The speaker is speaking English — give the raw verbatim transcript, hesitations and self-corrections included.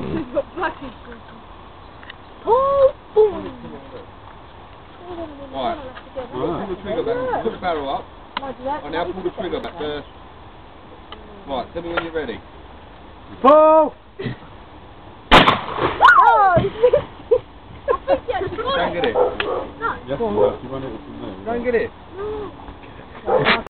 He's got black in his Oh, boom! Right. Pull the trigger back. Put the barrel up. I now pull the trigger back first. Right, tell me when you're ready. Pull! Oh, I think you actually got Go and get it. No. Yes, you run it from there. Go and get it. No.